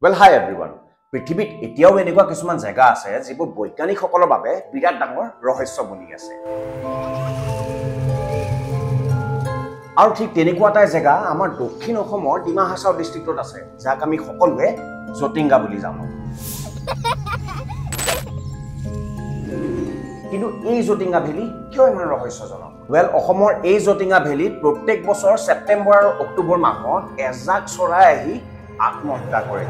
Well, hi everyone. পৃথিৱীত এতিয়াও এনেকুৱা কিছুমান জায়গা আছে যিবোৰ বৈজ্ঞানিকসকলৰ বাবে বিৰাট ডাঙৰ ৰহস্য বনি আছে। আৰু ঠিক তেনেকুৱা এটা জায়গা আমাৰ দক্ষিণ অসমৰ ডিমা হাছাও ডিস্ট্ৰিক্টত আছে, যাক আমি সকলোৱে জটিংগা বুলি জানো। কিন্তু এই জটিংগা ভেলী কিয় ইমান ৰহস্যজনক? Well, অসমৰ এই জটিংগা ভেলীত প্ৰত্যেক বছৰ ছেপ্টেম্বৰ আৰু অক্টোবৰ মাহত এজাক চৰাই আহি আত্মহত্যা কৰে।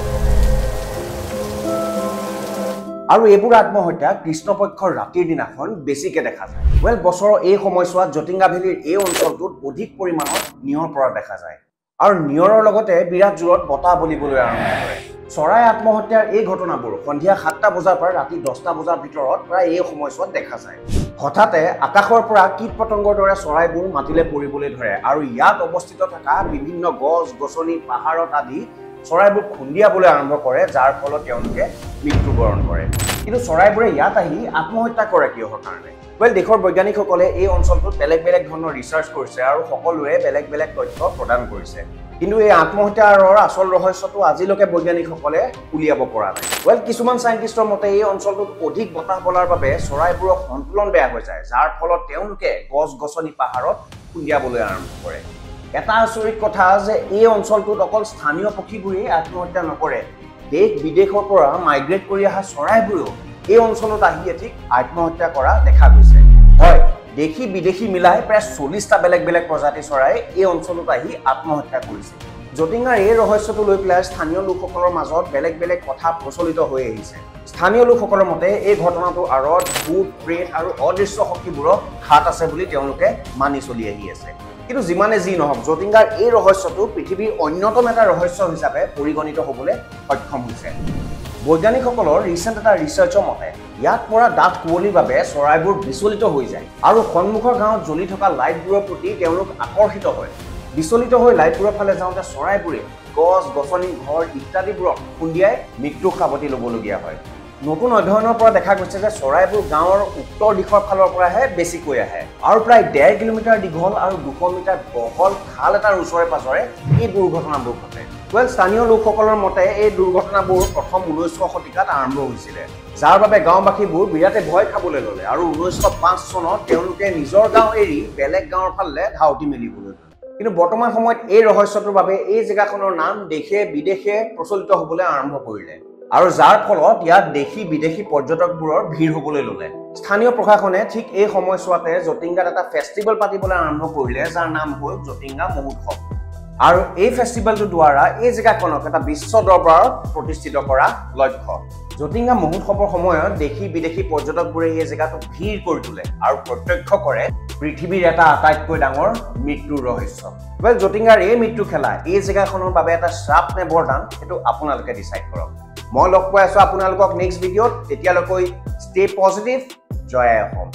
আৰু এইবোৰ আত্মহত্যা কৃষ্ণপক্ষৰ ৰাতিৰ দিনাখন বেছিকে দেখা যায়। Well, বছৰৰ এই সময়ছোৱাত জটিংগা ভেলীৰ এই অঞ্চলটোত অধিক পৰিমাণত নিয়ৰ পৰা দেখা যায়। আৰু নিয়ৰৰ লগতে বিৰাট জোৰত বতাহ বলিবলৈ আৰম্ভ কৰে। চৰাই আত্মহত্যাৰ এই ঘটনাবোৰ সন্ধিয়া ৭টা বজাৰ পৰা ৰাতি ১০টা বজাৰ ভিতৰত প্ৰায় এই সময়ছোৱাত দেখা যায়। হঠাতে আকাশৰ পৰা কীট পতংগৰ দৰে চৰাইবোৰ মাটিলে পৰিবলৈ ধৰে আৰু ইয়াত অৱস্থিত থকা বিভিন্ন গছ গছনি পাহাৰত আদি চৰাইবোৰ খুন্দিয়াবলৈ আৰম্ভ কৰে, যাৰ ফলত তেওঁলোকে মৃত্যুবৰণ কৰে। কিন্তু চৰাইবোৰে ইয়াত আহি আত্মহত্যা কৰে কিহৰ কাৰণে? Well, দেশৰ বৈজ্ঞানিকসকলে এই অঞ্চলটোত বেলেগ বেলেগ ধৰণৰ ৰিচাৰ্চ কৰিছে আৰু সকলোৱে বেলেগ বেলেগ তথ্য প্ৰদান কৰিছে। কিন্তু এই আত্মহত্যাৰ আসল ৰহস্যটো আজিলৈকে বৈজ্ঞানিকসকলে উলিয়াব পৰা নাই। Well, কিছুমান সাইন্টিষ্টৰ মতে এই অঞ্চলটোত অধিক বতাহ বলাৰ বাবে চৰাইবোৰৰ সন্তুলন বেয়া হৈ যায়, যাৰ ফলত তেওঁলোকে গছ গছনি পাহাৰত খুন্দিয়াবলৈ আৰম্ভ কৰে। এটা আচৰিত কথা যে এই অঞ্চলটোত অকল স্থানীয় পক্ষীবোৰেই আত্মহত্যা নকৰে, দেশ বিদেশৰ পৰা মাইগ্ৰেট কৰি অহা চৰাইবোৰেও এই অঞ্চলত আহি এঠিক আত্মহত্যা কৰা দেখা গৈছে। হয়, দেশী বিদেশী মিলাই প্ৰায় ৪০টা বেলেগ বেলেগ প্ৰজাতিৰ চৰাই এই অঞ্চলত আহি আত্মহত্যা কৰিছে। জটিংগাৰ এই ৰহস্যটো লৈ পেলাই স্থানীয় লোকসকলৰ মাজত বেলেগ বেলেগ কথা প্ৰচলিত হৈ আহিছে। স্থানীয় লোকসকলৰ মতে এই ঘটনাটোৰ আঁৰত ভূত প্ৰেত আৰু অদৃশ্য শক্তিবোৰৰ হাত আছে বুলি তেওঁলোকে মানি চলি আহি আছে। কিন্তু যিমানে যি নহওক, জটিংগাৰ এই ৰহস্যটো পৃথিৱীৰ অন্যতম এটা ৰহস্য হিচাপে পৰিগণিত হ'বলৈ সক্ষম হৈছে। বৈজ্ঞানিকসকলৰ ৰিচেণ্ট এটা ৰিচাৰ্চৰ মতে ইয়াত পৰা ডাঠ কুঁৱলীৰ বাবে চৰাইবোৰ বিচলিত হৈ যায় আৰু সন্মুখৰ গাঁৱত জ্বলি থকা লাইটবোৰৰ প্ৰতি তেওঁলোক আকৰ্ষিত হয়। বিচলিত হৈ লাইটবোৰৰ ফালে যাওঁতে চৰাইবোৰে গছ গছনি ঘৰ ইত্যাদিবোৰক খুন্দিয়াই মৃত্যু সাৱটি ল'বলগীয়া হয়। নতুন অধ্যয়নৰ পৰা দেখা গৈছে যে চৰাইবোৰ গাঁৱৰ উত্তৰ দিশৰ ফালৰ পৰাহে বেছিকৈ আহে আৰু প্ৰায় ১.৫ কিলোমিটাৰ দীঘল আৰু ২০০ মিটাৰ বহল খাল এটাৰ ওচৰে পাজৰে এই দুৰ্ঘটনাবোৰ ঘটে। Well, স্থানীয় লোকসকলৰ মতে এই দুৰ্ঘটনাবোৰ প্ৰথম ১৯০০ শতিকাত আৰম্ভ হৈছিলে, যাৰ বাবে গাঁওবাসীবোৰ বিৰাটে ভয় খাবলৈ ল'লে আৰু ১৯০৫ চনত তেওঁলোকে নিজৰ গাঁও এৰি বেলেগ গাঁৱৰ ফালে ধাউতি মেলিবলৈ ল'লে। কিন্তু বৰ্তমান সময়ত এই ৰহস্যটোৰ বাবে এই জেগাখনৰ নাম দেশে বিদেশে প্ৰচলিত হ'বলৈ আৰম্ভ কৰিলে আৰু যাৰ ফলত ইয়াত দেশী বিদেশী পৰ্যটকবোৰৰ ভিৰ হ'বলৈ ল'লে। স্থানীয় প্ৰশাসনে ঠিক এই সময়ছোৱাতে জটিংগাত এটা ফেষ্টিভেল পাতিবলৈ আৰম্ভ কৰিলে, যাৰ নাম হ'ল জটিংগা মহোৎসৱ। আৰু এই ফেষ্টিভেলটোৰ দ্বাৰা এই জেগাখনক এটা বিশ্ব দৰবাৰত প্ৰতিষ্ঠিত কৰা লক্ষ্য। জটিংগা মহোৎসৱৰ সময়ত দেশী বিদেশী পৰ্যটকবোৰে এই জেগাটোক ভিৰ কৰি তোলে আৰু প্ৰত্যক্ষ কৰে পৃথিৱীৰ এটা আটাইতকৈ ডাঙৰ মৃত্যুৰ ৰহস্য। Well, জটিংগাৰ এই মৃত্যু খেলা এই জেগাখনৰ বাবে এটা শ্ৰাপ নে বৰদান, সেইটো আপোনালোকে ডিচাইড কৰক। মই লগ পাই আছো আপোনালোকক নেক্সট ভিডিঅ'ত। তেতিয়ালৈকৈ ষ্টে পজিটিভ। জয় অসম।